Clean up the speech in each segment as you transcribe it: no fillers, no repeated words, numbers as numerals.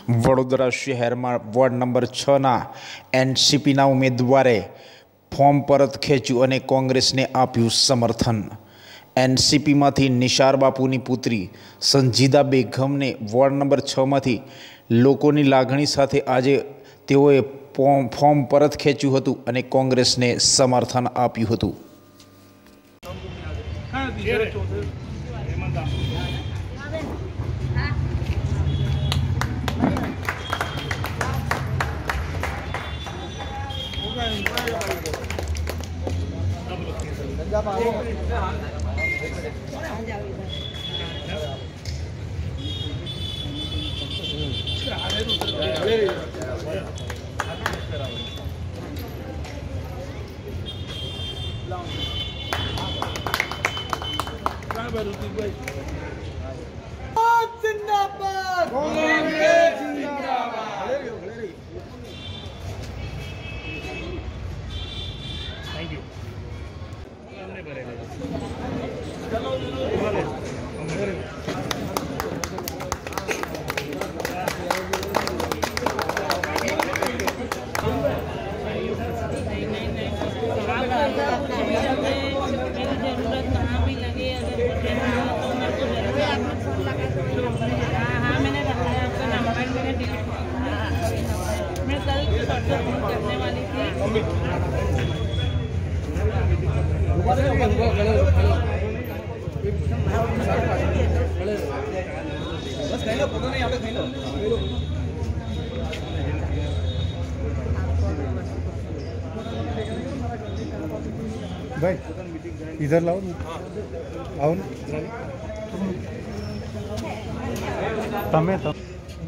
વડોદરા શહેરમાં ward number 6ના એનસીપીના ઉમેદવારે ફોર્મ પરત ખેંચ્યું અને કોંગ્રેસને આપ્યું સમર્થન। એનસીપીમાંથી નિશાર બાપુની પુત્રી સંજીદા બેગમને વોર્ડ નંબર 6માંથી લોકોની લાગણી સાથે આજે તેઓએ ફોર્મ પરત ખેંચ્યું હતું અને કોંગ્રેસને સમર્થન આપ્યું હતું। जिंदाबाद थैंक यू। मैं कल करने वाली थी। भाई इधर लाओ ना, आओ ना तमें तो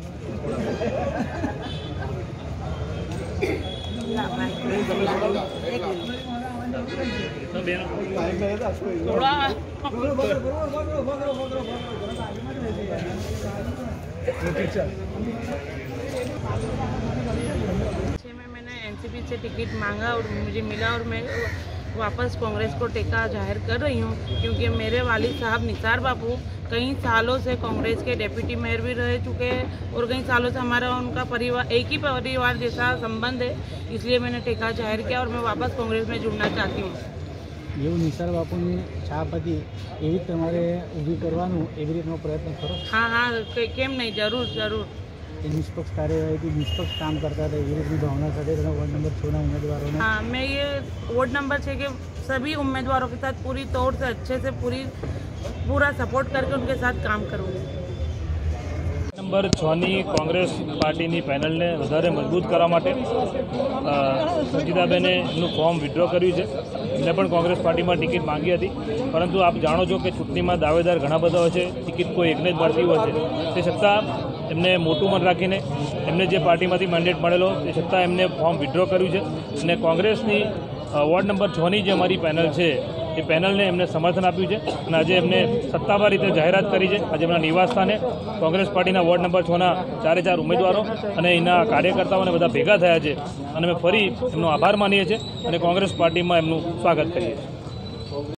मैंने एनसीपी से टिकट मांगा और मुझे मिला और मैं वापस कांग्रेस को टेका जाहिर कर रही हूँ, क्योंकि मेरे वालिद साहब निसार बापू कई सालों से कांग्रेस के डिप्टी मेयर भी रह चुके हैं और कई सालों से हमारा उनका परिवार एक ही परिवार जैसा संबंध है, इसलिए मैंने टेका जाहिर किया और मैं वापस कांग्रेस में जुड़ना चाहती हूँ। ये निसार बापूनी छाप थी एवी तमारे ऊभी करवानुं एवी रीतनो प्रयत्न करो। हाँ हाँ केम नहीं, जरूर जरूर। निष्पक्ष कार्यवाही थी, निष्पक्ष काम करता था एवी रीतनी भावना साथ वार्ड नंबर 6 उम्मीदवारों ने। हाँ, मैं ये वार्ड नंबर 6 के सभी उम्मीदवारों के साथ पूरी तौर से अच्छे से पूरा सपोर्ट करके उनके साथ काम करूँगी। नंबर 6ની કોંગ્રેસ પાર્ટીની પેનલને વધારે મજબૂત કરવા માટે સંજીદાબેને એમનું ફોર્મ વિથડ્રો કર્યું છે। એમને પણ કોંગ્રેસ પાર્ટીમાં ટિકિટ માંગી હતી, પરંતુ આપ જાણો છો કે ચૂંટણીમાં દાવેદાર ઘણા બધા હોય છે, ટિકિટ કોઈ એકને જ મળતી હોય છે। તે છતાં એમને મોટું મન રાખીને એમને જે પાર્ટીમાંથી મેન્ડેટ મળેલો તે છતાં એમને ફોર્મ વિથડ્રો કર્યું છે અને કોંગ્રેસની વોર્ડ નંબર 6ની જે અમારી પેનલ છે એ પેનલને એમને સમર્થન આપ્યું છે અને આજે એમને સત્તાવાર રીતે જાહેરાત કરી છે। આજે એમના નિવાસસ્થાને કોંગ્રેસ પાર્ટીના વોર્ડ નંબર 6ના 4 ઉમેદવારો અને એના કાર્યકર્તાઓને બધા ભેગા થયા છે અને અમે ફરી એમનો આભાર માનીએ છીએ અને કોંગ્રેસ પાર્ટીમાં એમનું સ્વાગત કરીએ છીએ।